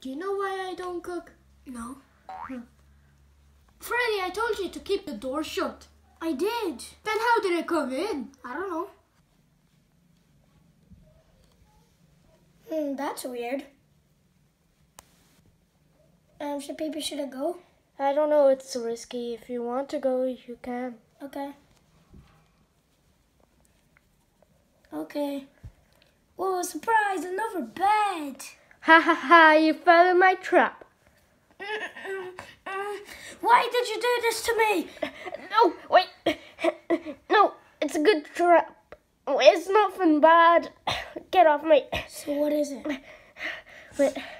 Do you know why I don't cook? No. Freddy, I told you to keep the door shut. I did. Then how did it come in? I don't know. That's weird. Should I go? I don't know, it's risky. If you want to go, you can. Okay. Okay. Whoa, surprise, another bed. Ha ha ha, you fell in my trap. Why did you do this to me? No, wait. No, it's a good trap. It's nothing bad. Get off me. So what is it? Wait.